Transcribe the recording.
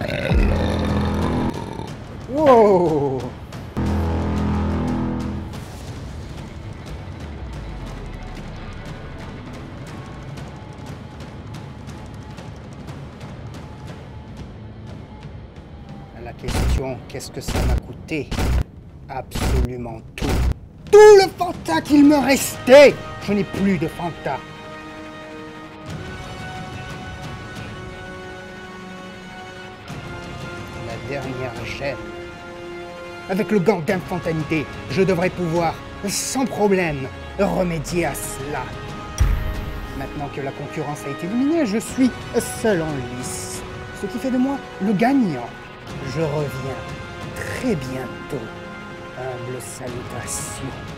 Wow! La question, qu'est-ce que ça m'a coûté? Absolument tout. Tout le Fanta qu'il me restait! Je n'ai plus de Fanta. La dernière gemme. Avec le gant d'infantanité, je devrais pouvoir, sans problème, remédier à cela. Maintenant que la concurrence a été éliminée, je suis seul en lice. Ce qui fait de moi le gagnant. Je reviens très bientôt. Humble salutation.